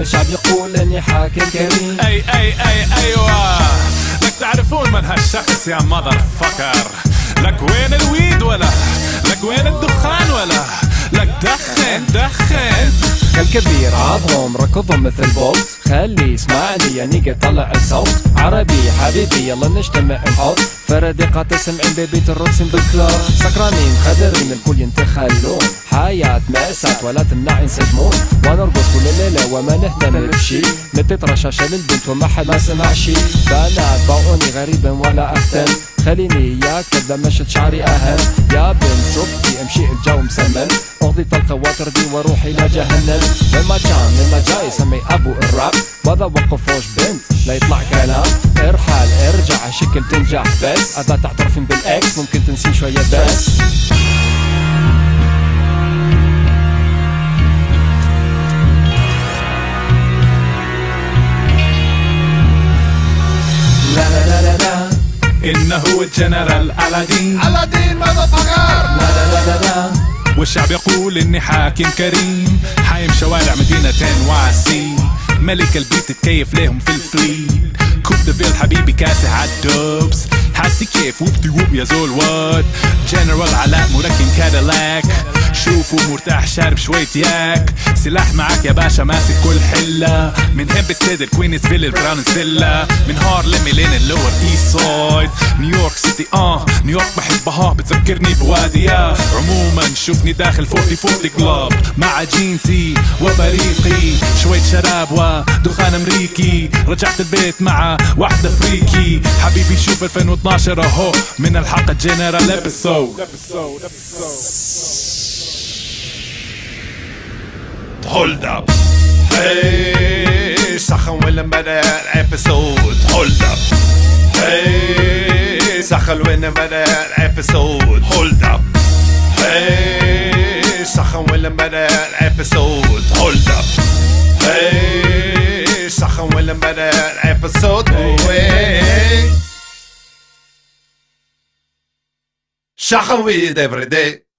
الشعب يقول اني حاكم كريم. ايوه لك تعرفون من هالشخص يا مذر فكر. لك وين الويد ولا لك وين الدخان ولا لك دخن كالكبير عضهم ركضهم مثل بولت. خلي يسمعني يعني طلع الصوت. عربي حبيبي يلا نجتمع نحط فردقات سمعين ببيت الرقصين بالكلاب. سكرانين خدرين الكل ينتخلون. حياة مأساة ولا تمنع ينسجمون. ونرقص كل الليلة وما نهتم بشي. نطيط رشاشة للبنت وما حد ما سمع شي. بنات باعوني غريبا ولا اهتم. خليني اياك كذا مشت شعري اهم. يا بنت صبتي امشي الجو مسمن. اغضي طلقة وتردي واروح الى جهنم. لما كان لما جاي سمي ابو الراب. وذا وقفوش بنت لا يطلع كلام. ارحل ارجع شكل تنجح بس. اذا تعترفين بالاكس ممكن تنسين شوية بس. لا لا لا لا لا إنه الجنرال ألادين. ألادين ماذا فقر؟ لا لا لا لا لا. والشعب يقول إني حاكم كريم. حايم شوارع مدينة واسي. ملك البيت تكيف ليهم في الفليل. كوب دبيل حبيبي كاسح عالدوبس. حاسي كيف وبتي وب يا زول واد. جنرال علاء مركب كاديلاك. شوفوا مرتاح شارب شوية ياك. سلاح معاك يا باشا ماسك كل حلة. من هيمبستيد كوينزفيل البراونزفيلا. من هارلم لين اللور ايست سايد. نيويورك سيتي نيويورك بحبها بتذكرني بواديها. عموما شوفني داخل 40 كلاب. مع جينسي وبريقي. شوية شراب ودخان امريكي. رجعت البيت مع واحدة فريكي. حبيبي شوف 2012 اهو. من الحلقة جنرال ابيسود. Hold up. Hey, سخن وين بدأ الابيسود. Hold up. Hey, سخن وين بدأ الابيسود. Hold up. Hey, سخن وين بدأ الابيسود. Hold up. Hey, سخن وين بدأ الابيسود. شخن ويد every day.